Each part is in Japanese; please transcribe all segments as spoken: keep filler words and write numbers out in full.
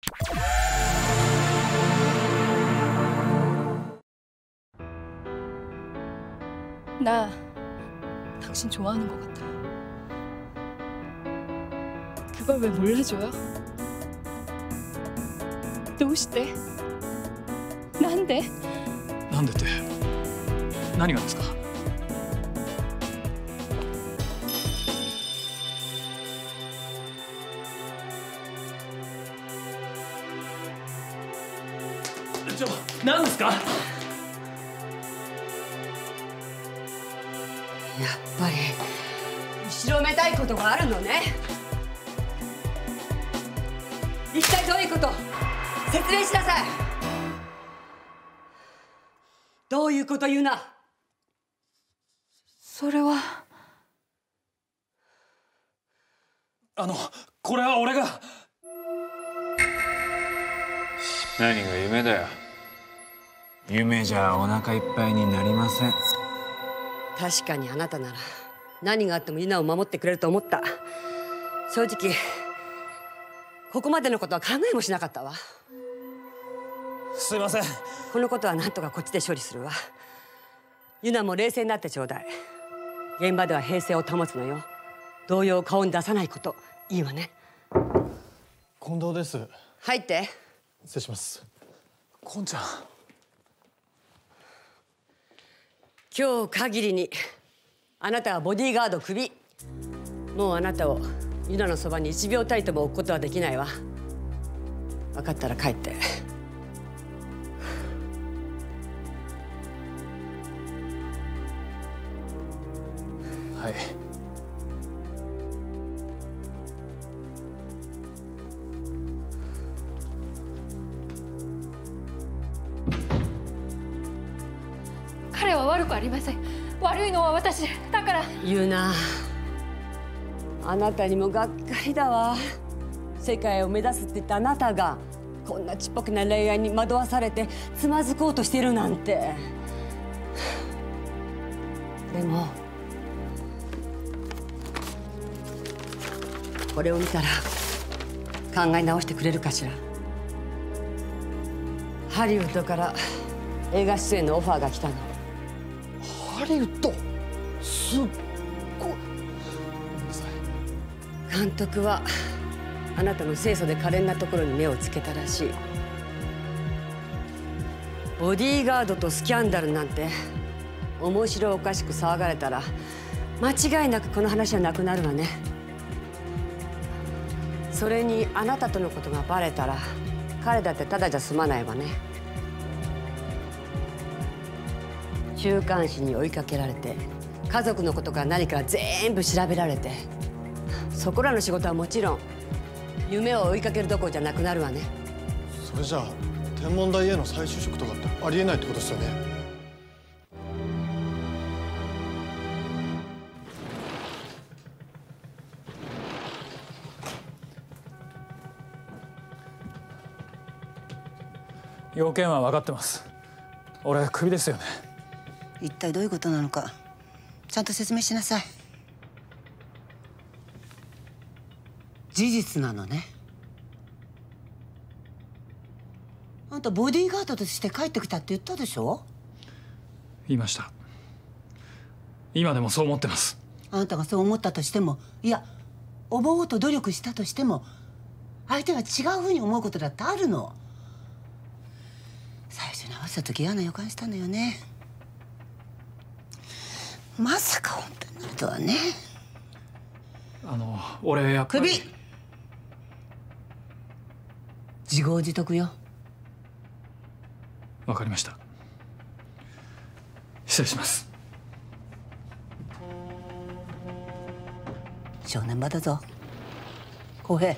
나 당신 좋아하는 것 같아. 그걸 왜 몰라줘요? どうして? なんで? なんでって何がですか? ちょ、何ですか? やっぱり後ろめたいことがあるのね。一体どういうこと？説明しなさい。どういうこと言うな。 それはあのこれは俺が。 何が夢だよ。夢じゃお腹いっぱいになりません。 確かにあなたなら何があってもユナを守ってくれると思った。正直ここまでのことは考えもしなかったわ。 すいません。 このことは何とかこっちで処理するわ。ユナも冷静になってちょうだい。現場では平静を保つのよ。動揺を顔に出さないこと。いいわね。 近藤です。 入って。 失礼します。 こんちゃん。 今日限りにあなたはボディーガードクビ。もうあなたをユナのそばに一秒たりとも置くことはできないわ。分かったら帰って。 はい。 彼は悪くありません。悪いのは私だから。 ユナ、あなたにもがっかりだわ。世界を目指すって言ったあなたがこんなちっぽけな恋愛に惑わされてつまずこうとしてるなんて。でもこれを見たら考え直してくれるかしら。ハリウッドから映画出演のオファーが来たの。 ハリウッド、すっごい。 監督はあなたの清楚で可憐なところに目をつけたらしい。ボディーガードとスキャンダルなんて面白おかしく騒がれたら間違いなくこの話はなくなるわね。それにあなたとのことがバレたら彼だってただじゃ済まないわね。週刊誌に追いかけられて家族のことから何から全部調べられて、そこらの仕事はもちろん夢を追いかけるどころじゃなくなるわね。 それじゃあ天文台への再就職とかってありえないってことですよね。 要件は分かってます。俺クビですよね。 一体どういうことなのかちゃんと説明しなさい。事実なのね。あんたボディーガードとして帰ってきたって言ったでしょ。 言いました。今でもそう思ってます。 あんたがそう思ったとしても、いや思おうと努力したとしても相手は違うふうに思うことだってあるの。最初に会わせた時嫌な予感したのよね。まさか本当になるとはね。 あの俺やっぱり。 クビ。自業自得よ。 わかりました。失礼します。 正念場だぞ浩平。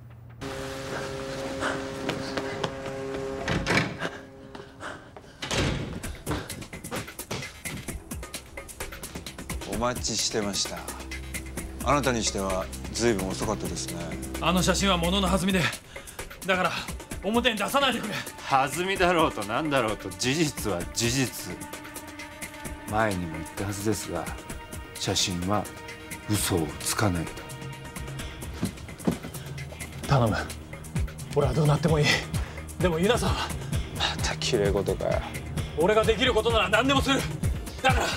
お待ちしてました。あなたにしては随分遅かったですね。 あの写真は物の弾みで、だから表に出さないでくれ。 弾みだろうと何だろうと事実は事実。前にも言ったはずですが、写真は嘘をつかないと。 頼む。 俺はどうなってもいい。でもユナさんはまた綺麗事かよ。 俺ができることなら何でもする。だから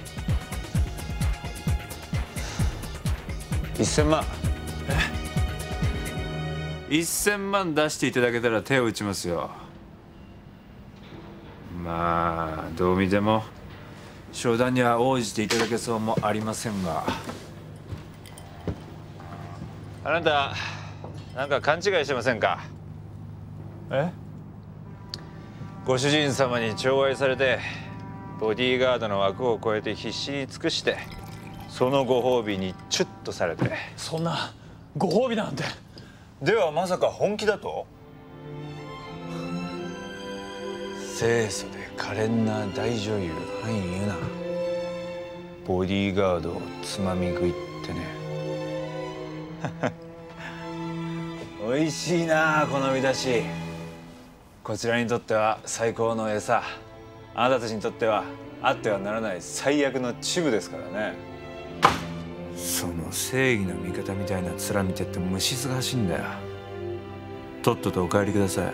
いっせんまん。 えいっせんまん出していただけたら手を打ちますよ。まあどう見ても商談には応じていただけそうもありませんが。あなたなんか勘違いしてませんか？ えご主人様に寵愛されてボディーガードの枠を超えて必死に尽くしてそのご褒美にチュッとされて。 そんなご褒美なんて。 ではまさか本気だと？ 清楚で可憐な大女優範囲ユナ、ボディーガードをつまみ食いってね。美味しいなこの見出し。こちらにとっては最高の餌、あなたたちにとってはあってはならない最悪のチブですからね。その正義の味方みたいな面見てって虫すがしいんだよ。とっととお帰りください。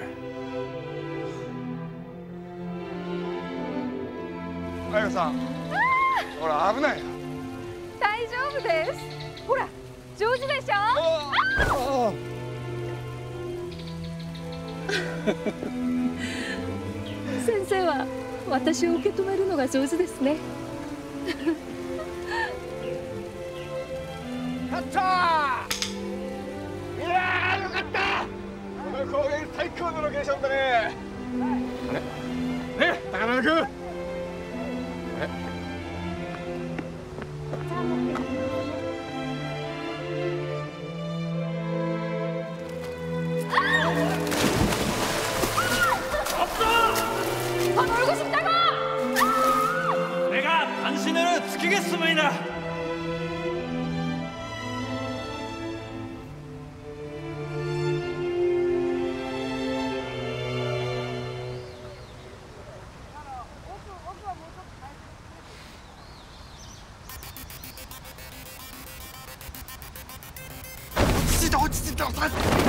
あやさん、ほら危ないよ。 大丈夫です。ほら上手でしょ。先生は私を受け止めるのが上手ですね。 やったー！いやーよかった。この公園最高のロケーションだね。あれ？ね、高野君。あれ？ 내가 당신을 지키겠습니다. おい、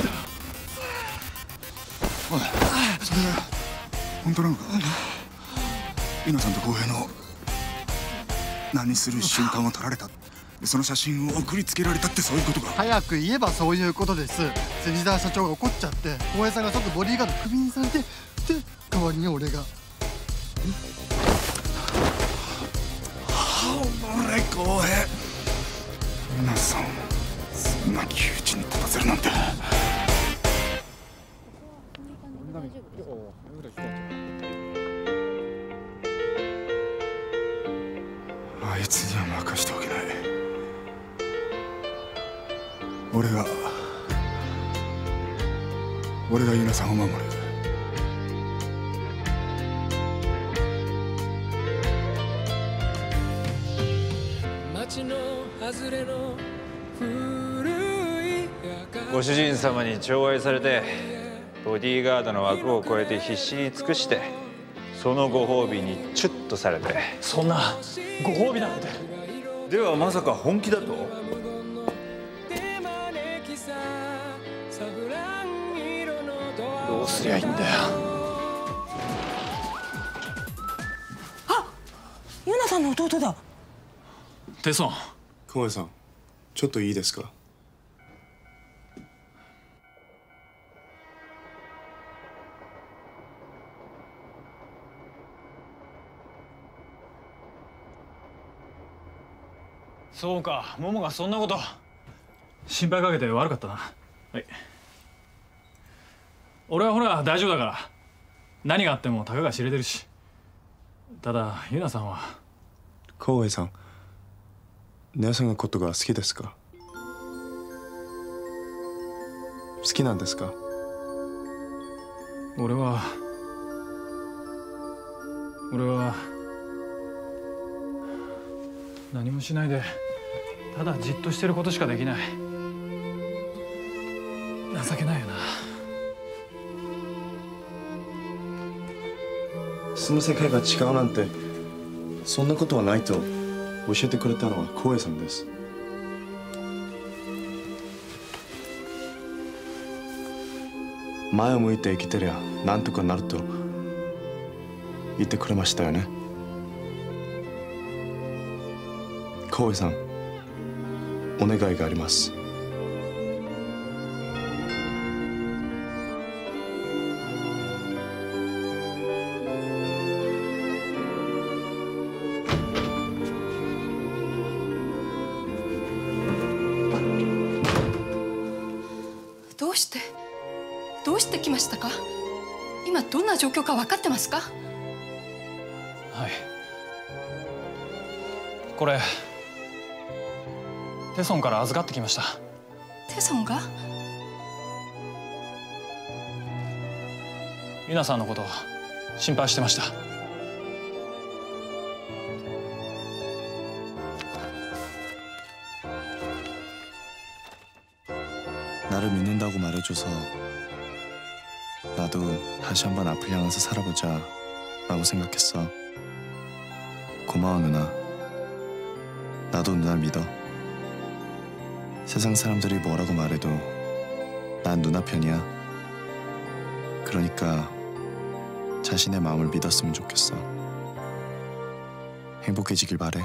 それが本当なのか？稲さんと浩平の何する瞬間を撮られた、その写真を送りつけられたってそういうことか？ 早く言えばそういうことです。芹沢社長が怒っちゃって浩平さんが即ボディーガードクビにされて、で代わりに俺が。 俺浩平、稲さんそんな窮地に立たせるなんて。あいつには任しておけない。俺が俺がユナさんを守る。 ご主人様に寵愛されてボディーガードの枠を超えて必死に尽くしてそのご褒美にチュッとされて。 そんなご褒美なんて。 ではまさか本気だと？ どうすりゃいいんだよ。 あ、ユナさんの弟だ。 テソン。 浩平さん、ちょっといいですか？ そうか、モモがそんなこと。心配かけて悪かったな。はい。俺はほら大丈夫だから。何があってもたかが知れてるし。ただユナさんは。 浩平さん、姉さんのことが好きですか？好きなんですか？ 俺は俺は何もしないでただじっとしてることしかできない。情けないよな。 その世界が違うなんてそんなことはないと教えてくれたのは浩平さんです。 前を向いて生きてりゃなんとかなると言ってくれましたよね。浩平さん、お願いがあります。 どうしてどうして来ましたか？今どんな状況か分かってますか？ はい、これテソンから預かってきました。 テソンが？ ユナさんのこと心配してました。 나를 믿는다고 말해줘서 나도 다시 한번 앞을 향해서 살아보자 라고 생각했어. 고마워 누나. 나도 누나를 믿어. 세상 사람들이 뭐라고 말해도 난 누나 편이야. 그러니까 자신의 마음을 믿었으면 좋겠어. 행복해지길 바래.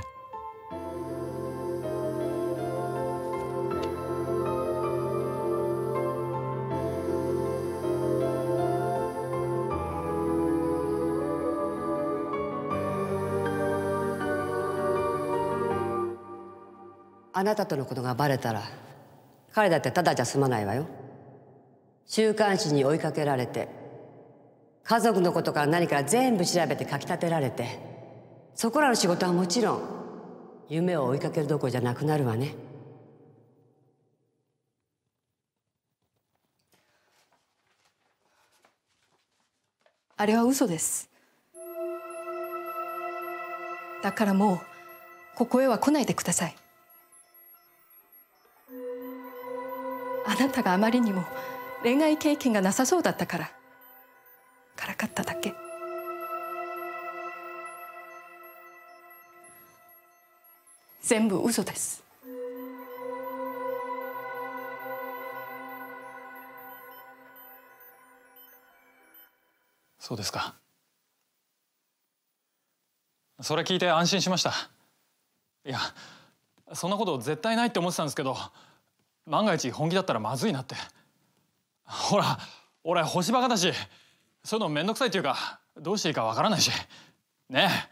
「あなたとのことがバレたら彼だってただじゃ済まないわよ。週刊誌に追いかけられて家族のことから何から全部調べて書き立てられて、そこらの仕事はもちろん夢を追いかけるどころじゃなくなるわね。 あれは嘘です。だからもうここへは来ないでください。あなたがあまりにも恋愛経験がなさそうだったからからかっただけ。全部嘘です。 そうですか。それ聞いて安心しました。いや、そんなこと絶対ないって思ってたんですけど、万が一本気だったらまずいなって。ほら俺星バカだし、そういうのめんどくさいっていうかどうしていいかわからないしねえ。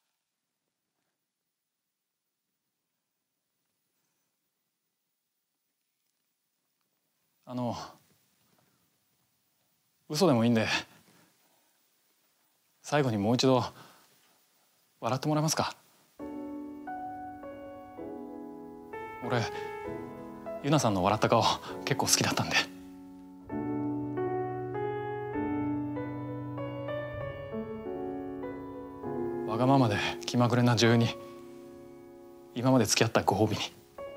あの嘘でもいいんで最後にもう一度笑ってもらえますか？俺ユナさんの笑った顔結構好きだったんで。わがままで気まぐれな女優に今まで付き合ったご褒美に。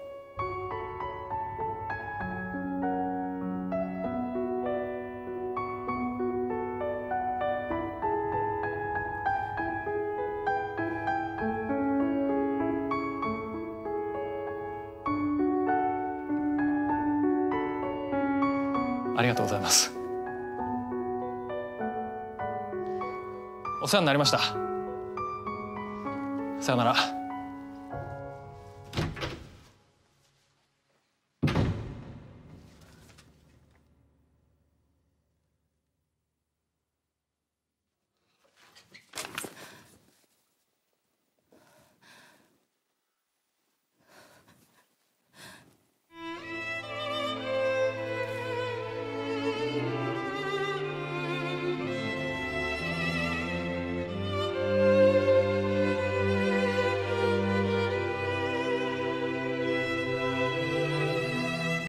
ありがとうございます。お世話になりました。さよなら。